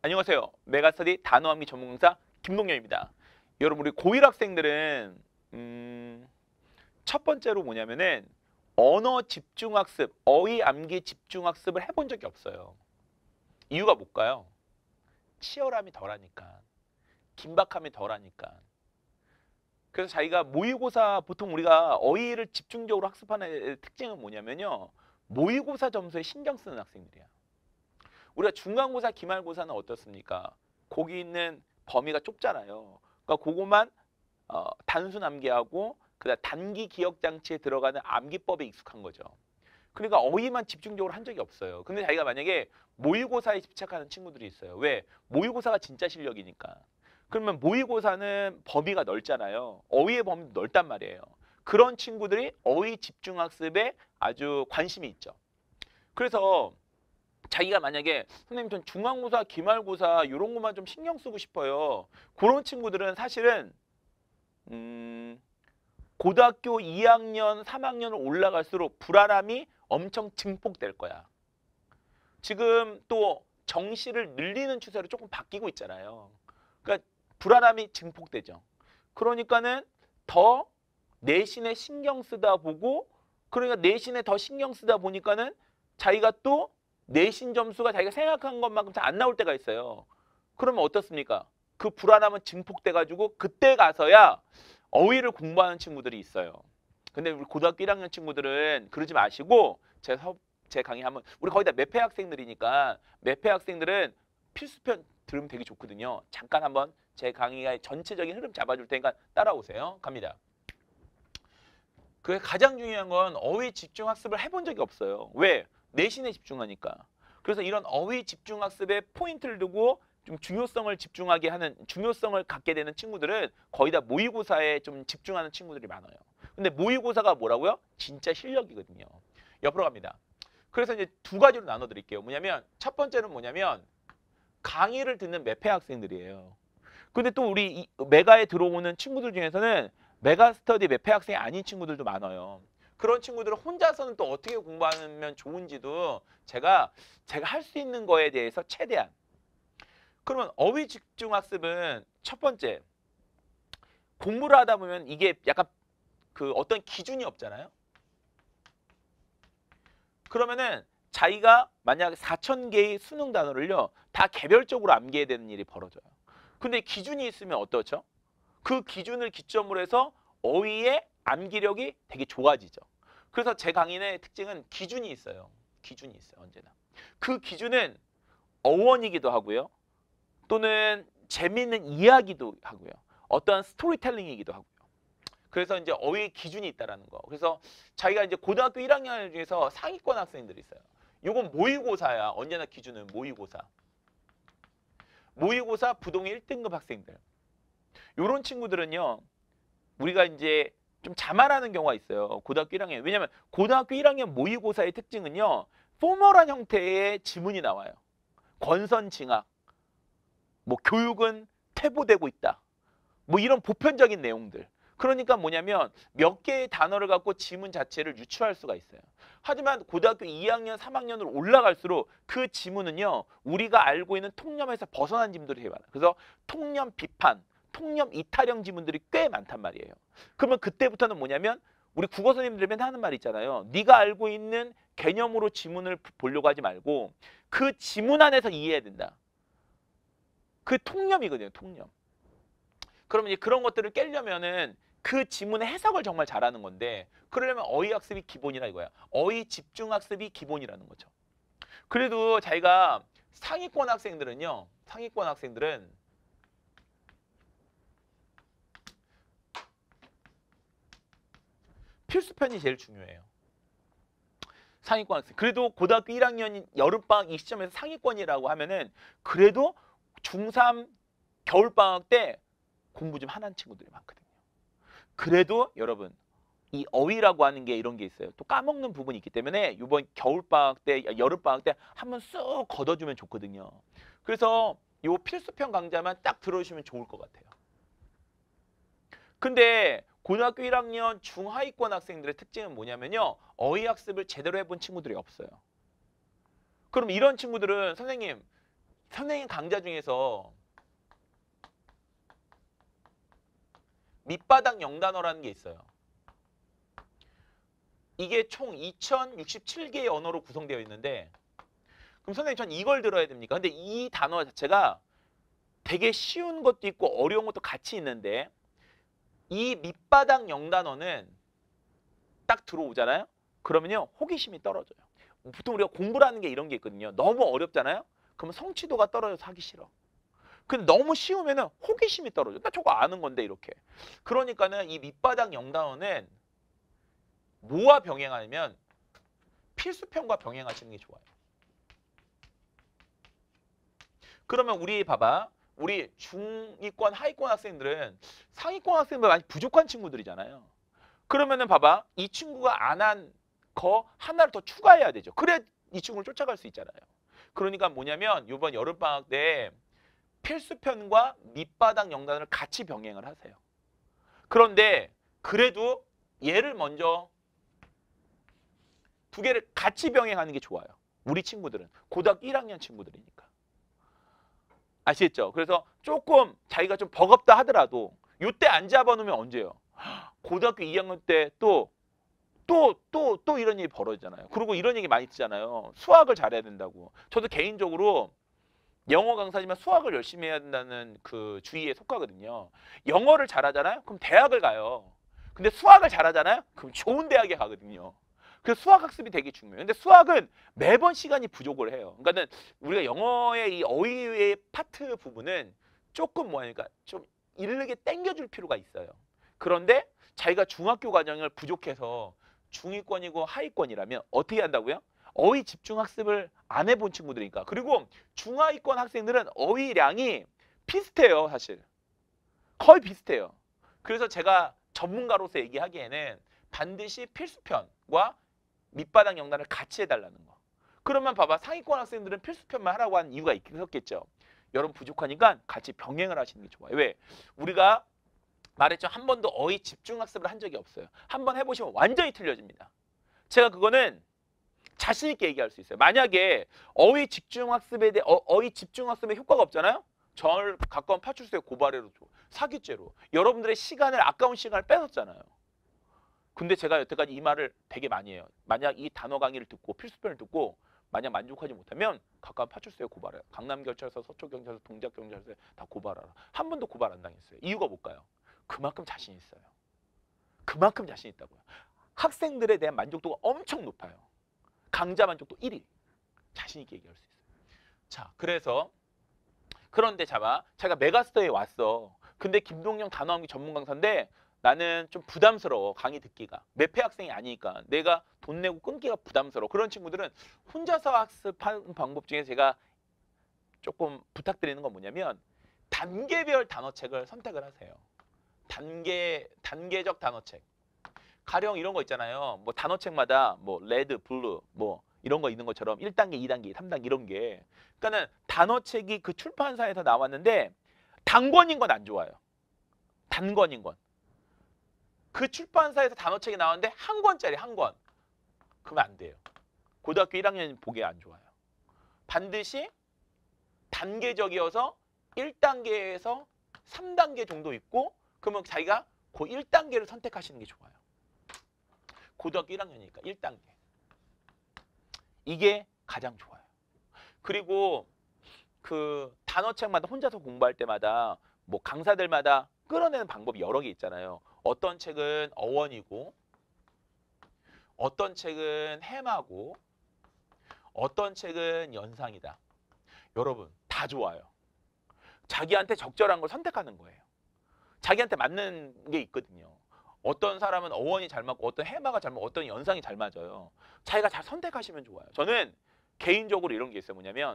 안녕하세요. 메가스터디 단어암기 전문강사 김동현입니다. 여러분 우리 고1 학생들은 첫 번째로 뭐냐면은 언어 집중학습, 어휘 암기 집중학습을 해본 적이 없어요. 이유가 뭘까요? 치열함이 덜하니까, 긴박함이 덜하니까. 그래서 자기가 모의고사 보통 우리가 어휘를 집중적으로 학습하는 애의 특징은 뭐냐면요. 모의고사 점수에 신경 쓰는 학생들이야. 우리가 중간고사, 기말고사는 어떻습니까? 거기 있는 범위가 좁잖아요. 그러니까 그것만 단순 암기하고 그다음 단기 기억 장치에 들어가는 암기법에 익숙한 거죠. 그러니까 어휘만 집중적으로 한 적이 없어요. 근데 자기가 만약에 모의고사에 집착하는 친구들이 있어요. 왜? 모의고사가 진짜 실력이니까. 그러면 모의고사는 범위가 넓잖아요. 어휘의 범위도 넓단 말이에요. 그런 친구들이 어휘 집중학습에 아주 관심이 있죠. 그래서 자기가 만약에 선생님 전 중간고사, 기말고사 이런 것만 좀 신경 쓰고 싶어요. 그런 친구들은 사실은 고등학교 2학년, 3학년을 올라갈수록 불안함이 엄청 증폭될 거야. 지금 또 정시를 늘리는 추세로 조금 바뀌고 있잖아요. 그러니까 불안함이 증폭되죠. 그러니까는 더 내신에 신경 쓰다 보고 그러니까 내신에 더 신경 쓰다 보니까는 자기가 또 내신 점수가 자기가 생각한 것만큼 잘 안 나올 때가 있어요. 그러면 어떻습니까? 그 불안함은 증폭돼가지고 그때 가서야 어휘를 공부하는 친구들이 있어요. 근데 우리 고등학교 1학년 친구들은 그러지 마시고 제 강의 한번 우리 거의 다 매폐 학생들이니까 매폐 학생들은 필수편 들으면 되게 좋거든요. 잠깐 한번 제 강의의 전체적인 흐름 잡아줄 테니까 따라오세요. 갑니다. 그 가장 중요한 건 어휘 집중 학습을 해본 적이 없어요. 왜? 내신에 집중하니까. 그래서 이런 어휘 집중 학습에 포인트를 두고 좀 중요성을 갖게 되는 친구들은 거의 다 모의고사에 좀 집중하는 친구들이 많아요. 근데 모의고사가 뭐라고요? 진짜 실력이거든요. 옆으로 갑니다. 그래서 이제 두 가지로 나눠 드릴게요. 뭐냐면 첫 번째는 뭐냐면 강의를 듣는 매폐 학생들이에요. 근데 또 우리 메가에 들어오는 친구들 중에서는 메가 스터디 매폐 학생이 아닌 친구들도 많아요. 그런 친구들은 혼자서는 또 어떻게 공부하면 좋은지도 제가 할 수 있는 거에 대해서 최대한. 그러면 어휘 집중 학습은 첫 번째 공부를 하다 보면 이게 약간 그 어떤 기준이 없잖아요. 그러면은 자기가 만약 4,000개의 수능 단어를요 다 개별적으로 암기해야 되는 일이 벌어져요. 근데 기준이 있으면 어떻죠? 그 기준을 기점으로 해서 어휘의 암기력이 되게 좋아지죠. 그래서 제 강의의 특징은 기준이 있어요. 기준이 있어요. 언제나. 그 기준은 어원이기도 하고요. 또는 재미있는 이야기도 하고요. 어떠한 스토리텔링이기도 하고요. 그래서 이제 어휘 기준이 있다라는 거. 그래서 자기가 이제 고등학교 1학년 중에서 상위권 학생들이 있어요. 이건 모의고사야. 언제나 기준은 모의고사. 모의고사 부동의 1등급 학생들. 이런 친구들은요. 우리가 이제 좀 자만하는 경우가 있어요. 고등학교 1학년. 왜냐하면 고등학교 1학년 모의고사의 특징은요. 포멀한 형태의 지문이 나와요. 권선징악. 뭐 교육은 퇴보되고 있다. 뭐 이런 보편적인 내용들. 그러니까 뭐냐면 몇 개의 단어를 갖고 지문 자체를 유추할 수가 있어요. 하지만 고등학교 2학년, 3학년으로 올라갈수록 그 지문은요. 우리가 알고 있는 통념에서 벗어난 지문들이 되게 많아요. 그래서 통념 비판, 통념 이탈형 지문들이 꽤 많단 말이에요. 그러면 그때부터는 뭐냐면 우리 국어 선생님들이 맨날 하는 말 있잖아요. 네가 알고 있는 개념으로 지문을 보려고 하지 말고 그 지문 안에서 이해해야 된다. 그 통념이거든요. 통념. 그러면 이제 그런 것들을 깨려면은 그 지문의 해석을 정말 잘하는 건데 그러려면 어휘 학습이 기본이라 이거야. 어휘 집중 학습이 기본이라는 거죠. 그래도 자기가 상위권 학생들은요. 상위권 학생들은 필수편이 제일 중요해요. 상위권 학생. 그래도 고등학교 1학년 여름방학 이 시점에서 상위권이라고 하면은 그래도 중3 겨울방학 때 공부 좀 하는 친구들이 많거든요. 그래도 여러분 이 어휘라고 하는 게 이런 게 있어요. 또 까먹는 부분이 있기 때문에 이번 겨울방학 때, 여름방학 때 한번 쑥 걷어주면 좋거든요. 그래서 이 필수편 강좌만 딱 들어주시면 좋을 것 같아요. 근데 고등학교 1학년 중하위권 학생들의 특징은 뭐냐면요. 어휘 학습을 제대로 해본 친구들이 없어요. 그럼 이런 친구들은 선생님 선생님 강좌 중에서 밑바닥 영단어라는 게 있어요. 이게 총 2067개의 언어로 구성되어 있는데 그럼 선생님 전 이걸 들어야 됩니까? 근데 이 단어 자체가 되게 쉬운 것도 있고 어려운 것도 같이 있는데 이 밑바닥 영단어는 딱 들어오잖아요. 그러면요 호기심이 떨어져요. 보통 우리가 공부라는 게 이런 게 있거든요. 너무 어렵잖아요. 그러면 성취도가 떨어져서 하기 싫어. 근데 너무 쉬우면은 호기심이 떨어져. 나 저거 아는 건데 이렇게. 그러니까는 이 밑바닥 영단어는 뭐와 병행하냐면 필수편과 병행하시는 게 좋아요. 그러면 우리 봐봐. 우리 중위권, 하위권 학생들은 상위권 학생들 많이 부족한 친구들이잖아요. 그러면은 봐봐. 이 친구가 안 한 거 하나를 더 추가해야 되죠. 그래야 이 친구를 쫓아갈 수 있잖아요. 그러니까 뭐냐면 이번 여름방학 때 필수편과 밑바닥 영단을 같이 병행을 하세요. 그런데 그래도 얘를 먼저 두 개를 같이 병행하는 게 좋아요. 우리 친구들은 고등학교 1학년 친구들이니까. 아시겠죠? 그래서 조금 자기가 좀 버겁다 하더라도 이때 안 잡아놓으면 언제요? 고등학교 2학년 때 또 이런 일이 벌어지잖아요. 그리고 이런 얘기 많이 듣잖아요. 수학을 잘해야 된다고. 저도 개인적으로 영어 강사지만 수학을 열심히 해야 된다는 그 주의에 속하거든요. 영어를 잘하잖아요? 그럼 대학을 가요. 근데 수학을 잘하잖아요? 그럼 좋은 대학에 가거든요. 그래서 수학 학습이 되게 중요해요. 근데 수학은 매번 시간이 부족을 해요. 그러니까는 우리가 영어의 이 어휘의 파트 부분은 조금 뭐하니까 좀 이르게 당겨줄 필요가 있어요. 그런데 자기가 중학교 과정을 부족해서 중위권이고 하위권이라면 어떻게 한다고요? 어휘 집중 학습을 안 해본 친구들이니까. 그리고 중하위권 학생들은 어휘량이 비슷해요, 사실. 거의 비슷해요. 그래서 제가 전문가로서 얘기하기에는 반드시 필수편과 밑바닥 영단을 같이 해달라는 거. 그러면 봐봐, 상위권 학생들은 필수편만 하라고 한 이유가 있었겠죠. 여러분 부족하니까 같이 병행을 하시는 게 좋아요. 왜? 우리가 말했죠. 한 번도 어휘 집중 학습을 한 적이 없어요. 한번 해보시면 완전히 틀려집니다. 제가 그거는 자신 있게 얘기할 수 있어요. 만약에 어휘 집중 학습에 대해 어휘 집중 학습에 효과가 없잖아요. 저를 가까운 파출소에 고발해로 줘. 사기죄로. 여러분들의 시간을 아까운 시간을 뺏었잖아요. 근데 제가 여태까지 이 말을 되게 많이 해요. 만약 이 단어 강의를 듣고 필수편을 듣고 만약 만족하지 못하면 가까운 파출소에 고발해요. 강남경찰서, 서초경찰서, 동작경찰서에 다 고발하라. 한 번도 고발 안 당했어요. 이유가 뭘까요? 그만큼 자신 있어요. 그만큼 자신 있다고요. 학생들에 대한 만족도가 엄청 높아요. 강좌 만족도 1위. 자신 있게 얘기할 수 있어요. 자, 그래서 그런데 제가 메가스터에 왔어. 근데 김동영 단어암기 전문 강사인데 나는 좀 부담스러워. 강의 듣기가. 매폐 학생이 아니니까. 내가 돈 내고 끊기가 부담스러워. 그런 친구들은 혼자서 학습하는 방법 중에 제가 조금 부탁드리는 건 뭐냐면 단계별 단어책을 선택을 하세요. 단계적 단어책. 가령 이런 거 있잖아요. 뭐 단어책마다 뭐 레드, 블루 뭐 이런 거 있는 것처럼 1단계, 2단계, 3단계 이런 게. 그러니까는 단어책이 그 출판사에서 나왔는데 단권인 건 안 좋아요. 단권인 건. 그 출판사에서 단어책이 나왔는데 한 권짜리 한 권. 그러면 안 돼요. 고등학교 1학년 보기에 안 좋아요. 반드시 단계적이어서 1단계에서 3단계 정도 있고 그러면 자기가 그 1단계를 선택하시는 게 좋아요. 고등학교 1학년이니까 1단계. 이게 가장 좋아요. 그리고 그 단어책마다 혼자서 공부할 때마다 뭐 강사들마다 끌어내는 방법이 여러 개 있잖아요. 어떤 책은 어원이고 어떤 책은 해마고 어떤 책은 연상이다. 여러분 다 좋아요. 자기한테 적절한 걸 선택하는 거예요. 자기한테 맞는 게 있거든요. 어떤 사람은 어원이 잘 맞고 어떤 해마가 잘 맞고 어떤 연상이 잘 맞아요. 자기가 잘 선택하시면 좋아요. 저는 개인적으로 이런 게 있어요. 뭐냐면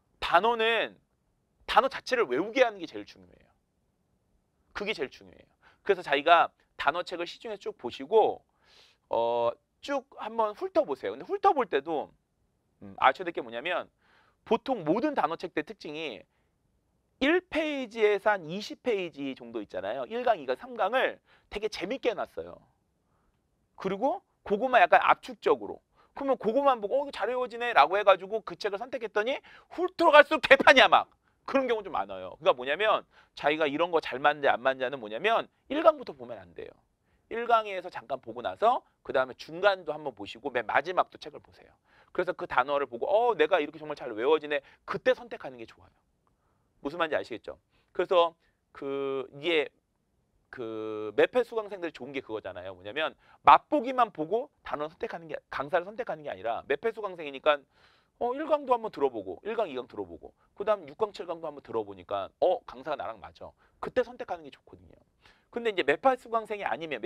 단어 자체를 외우게 하는 게 제일 중요해요. 그게 제일 중요해요. 그래서 자기가 단어책을 시중에 쭉 보시고 쭉 한번 훑어보세요. 근데 훑어볼 때도 아셔야 될 게 뭐냐면 보통 모든 단어책들의 특징이 1페이지에서 한 20페이지 정도 있잖아요. 1강, 2강, 3강을 되게 재밌게 해놨어요. 그리고 그것만 약간 압축적으로 그러면 그거만 보고 이거 잘 외워지네 라고 해가지고 그 책을 선택했더니 훑 들어갈수록 개판이야 막. 그런 경우 좀 많아요. 그러니까 뭐냐면 자기가 이런 거 잘 맞는지 안 맞는지는 뭐냐면 1강부터 보면 안 돼요. 1강에서 잠깐 보고 나서 그 다음에 중간도 한번 보시고 맨 마지막도 책을 보세요. 그래서 그 단어를 보고 내가 이렇게 정말 잘 외워지네. 그때 선택하는 게 좋아요. 무슨 말인지 아시겠죠? 그래서 이게 매패 수강생들이 좋은 게 그거잖아요. 뭐냐면 맛보기만 보고 단어 선택하는 게 강사를 선택하는 게 아니라 매패 수강생이니까 1강도 한번 들어보고 1강, 2강 들어보고 그다음 6강, 7강도 한번 들어보니까 강사가 나랑 맞아. 그때 선택하는 게 좋거든요. 근데 이제 매패 수강생이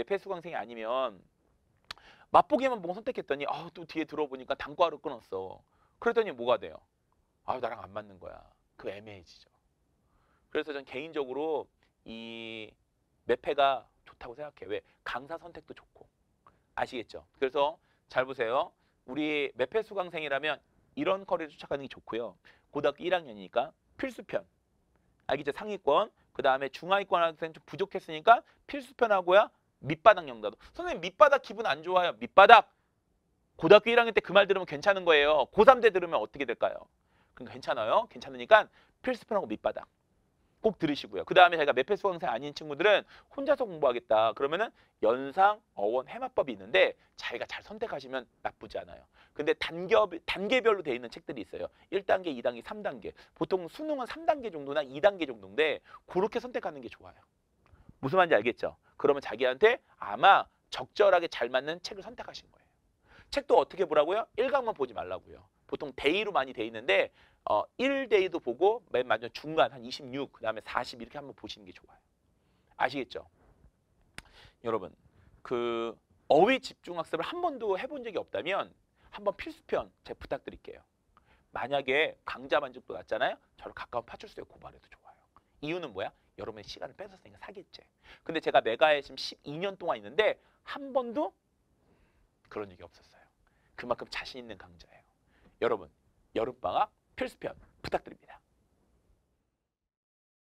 아니면 맛보기만 보고 선택했더니 또 뒤에 들어보니까 단과로 끊었어. 그랬더니 뭐가 돼요? 나랑 안 맞는 거야. 그 애매해지죠. 그래서 전 개인적으로 이 매패가 좋다고 생각해요. 왜? 강사 선택도 좋고. 아시겠죠? 그래서 잘 보세요. 우리 매패 수강생이라면 이런 커리를 쫓아가는 게 좋고요. 고등학교 1학년이니까 필수편. 알겠죠? 상위권. 그 다음에 중하위권 학생 좀 부족했으니까 필수편하고요. 밑바닥 영다도. 선생님 밑바닥 기분 안 좋아요. 밑바닥. 고등학교 1학년 때 그 말 들으면 괜찮은 거예요. 고3 때 들으면 어떻게 될까요? 그러니까 괜찮아요. 괜찮으니까 필수편하고 밑바닥. 꼭 들으시고요. 그 다음에 제가 매패 수강생 아닌 친구들은 혼자서 공부하겠다. 그러면은 연상, 어원, 해마법이 있는데 자기가 잘 선택하시면 나쁘지 않아요. 근데 단계별로 돼 있는 책들이 있어요. 1단계, 2단계, 3단계. 보통 수능은 3단계 정도나 2단계 정도인데 그렇게 선택하는 게 좋아요. 무슨 말인지 알겠죠? 그러면 자기한테 아마 적절하게 잘 맞는 책을 선택하신 거예요. 책도 어떻게 보라고요? 1강만 보지 말라고요. 보통 데이로 많이 돼 있는데 1데이도 보고 맨 마지막 중간 한 26, 그 다음에 40 이렇게 한번 보시는 게 좋아요. 아시겠죠? 여러분 어휘 집중학습을 한 번도 해본 적이 없다면 한번 필수편 제가 부탁드릴게요. 만약에 강좌 만족도 낮잖아요. 저를 가까운 파출소에 고발해도 좋아요. 이유는 뭐야? 여러분의 시간을 뺏었으니까 사기죄. 근데 제가 메가에 지금 12년 동안 있는데 한 번도 그런 적이 없었어요. 그만큼 자신 있는 강좌예요. 여러분 여름방학 필수편 부탁드립니다.